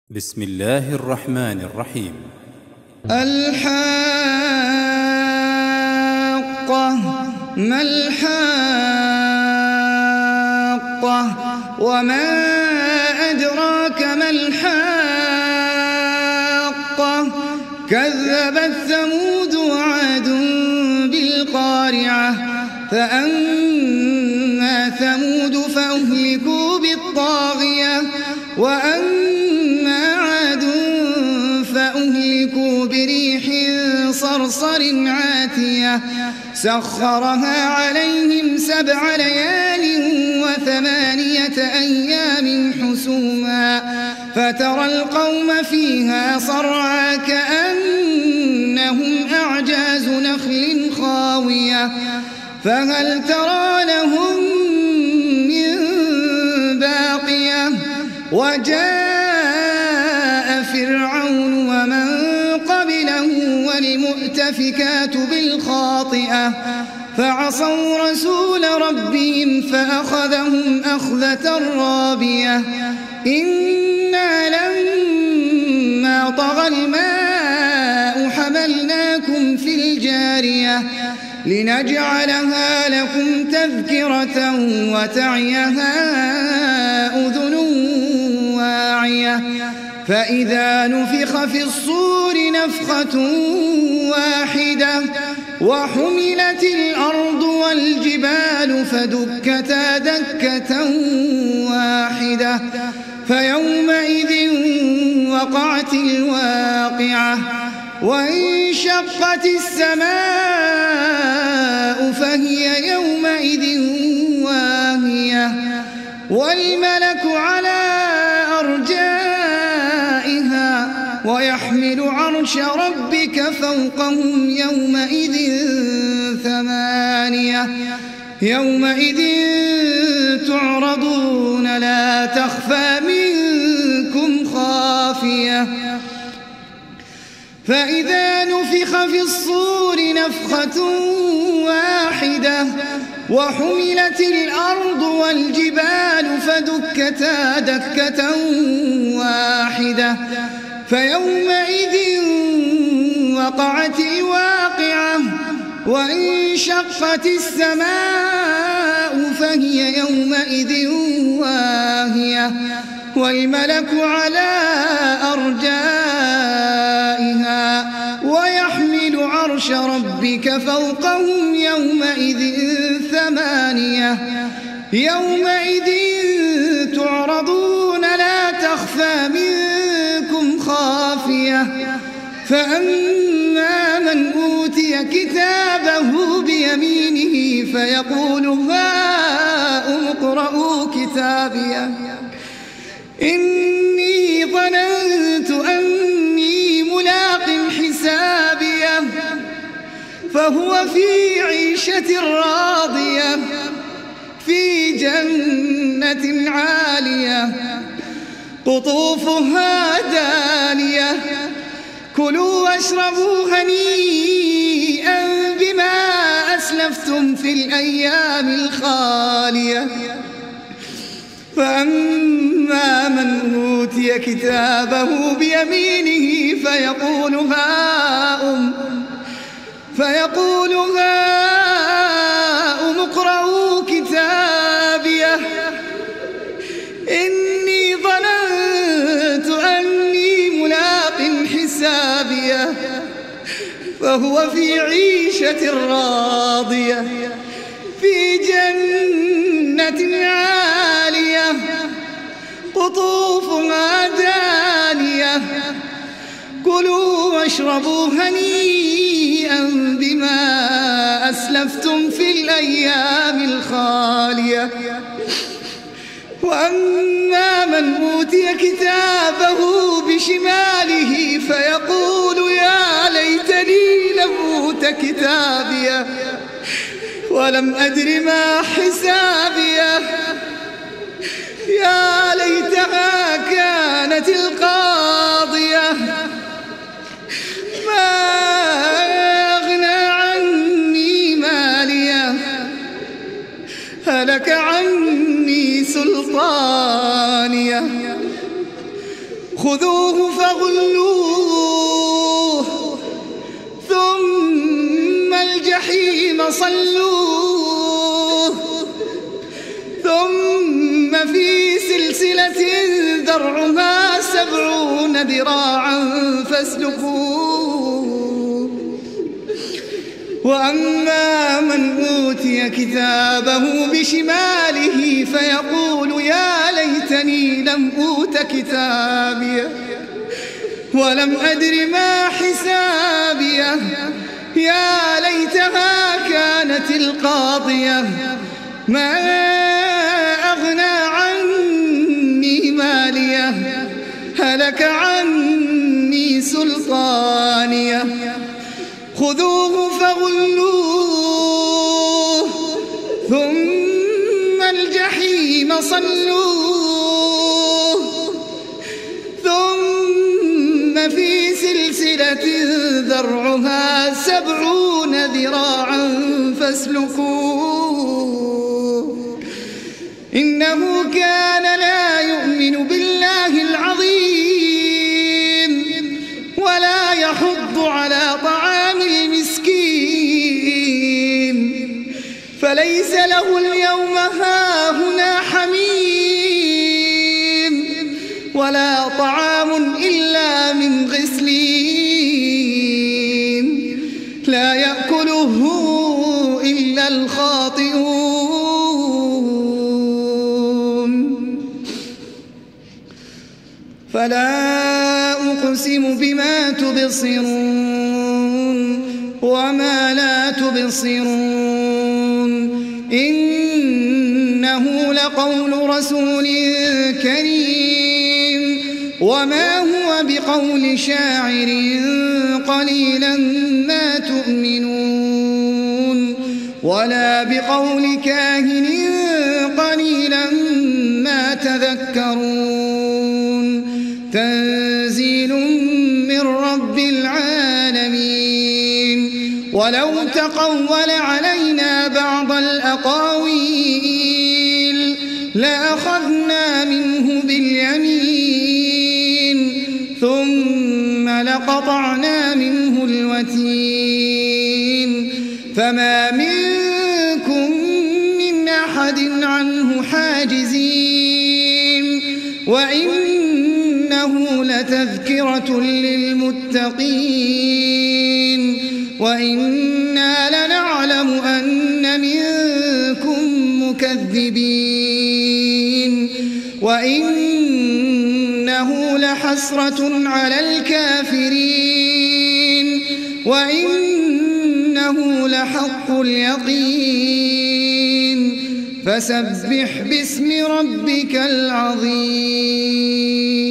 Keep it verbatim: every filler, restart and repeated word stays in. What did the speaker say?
بسم الله الرحمن الرحيم. الحاقة ما الحاقة وما أدراك ما الحاقة كذبت ثمود وعاد بالقارعة فأما ثمود فأهلكوا بالطاغية وأما عاد فأهلكوا بريح صرصر عاتية سخرها عليهم سبع ليال وثمانية أيام حسوما فترى القوم فيها صرعى كأنهم أعجاز نخل خاوية فهل ترى لهم من باقية وجاء فرعون ومن قبله والمؤتفكات بالخاطئة فعصوا رسول ربهم فأخذهم أخذة رابية إنا لما طغى الماء حملناكم في الجارية لنجعلها لكم تذكرة وتعيها أذن واعية فإذا نفخ في الصور نفخة واحدة وحملت الأرض والجبال فدكتا دكة واحدة فيومئذ وقعت الواقعة وانشقت السماء فهي يومئذ واهية والملك على أرجائها ويحمل عرش ربك فوقهم يومئذ ثمانية يومئذ تعرضون لا تخفى منكم خافية فإذا نفخ في الصور نفخة واحدة وحملت الأرض والجبال فدكتا دكة واحدة فيومئذ وقعت الواقعة وانشقت السماء فهي يومئذ واهية والملك على أرجائها ويحمل عرش ربك فوقهم يومئذ ثمانية يومئذ تعرضون لا تخفى منكم خافية فأما من أوتي كتابه بيمينه فيقول هاؤم اقرءوا كتابيه إني ظننت أني ملاق حسابيه فهو في عيشة راضية في جنة عالية قطوفها دانية كلوا واشربوا هنيئا بما أسلفتم في الأيام الخالية فأما من أوتي كتابه بيمينه فيقول هاؤم فيقول هاؤم اقرءوا كتابيه إني ظننت أني ملاق حسابيه فهو في عيشة راضية في جنة عالية قطوفها دانية كلوا واشربوا هنيئا بما أسلفتم في الأيام الخالية وأما من أوتي كتابه بشماله فيقول يا ليتني لم أوت كتابيه ولم أدر ما حسابيه يا ليتها كانت القاضية ما أغنى عني ماليه هلك عني سلطانيه خذوه فغلوه ثم الجحيم صلوه ثم في سلسلة ذرعها سبعون ذراعا فاسلكوه وأما من أوتي كتابه بشماله فيقول يا ليتني لم أوت كتابيه ولم أدر ما حسابيه يا ليتها كانت القاضية ما أغنى عني ماليه هلك عني سلطانيه خذوه فغلوه ثم الجحيم صلوه ثم في سلسلة ذرعها سبعون ذراعا فاسلكوه إنه كان لا يؤمن بالله العظيم ولا يحض على طعام المسكين فليس له اليوم هاهنا حميم ولا طعام إلا من غسلين لا يأكله إلا الخاطئون فلا أقسم بما تبصرون وما لا تبصرون إنه لقول رسول كريم وما هو بقول شاعر قليلا ما تؤمنون ولا بقول كاهن قليلا ما تذكرون تنزيل من رب العالمين ولو تقول علينا بعض الأقاويل لأخذنا منه باليمين ثم لقطعنا منه الوتين فما منكم من أحد عنه حاجزين وإنه لتذكرة للمتقين وإنا لنعلم أن منكم مكذبين وإنه لحسرة على الكافرين وإنه لحق اليقين فسبح باسم ربك العظيم.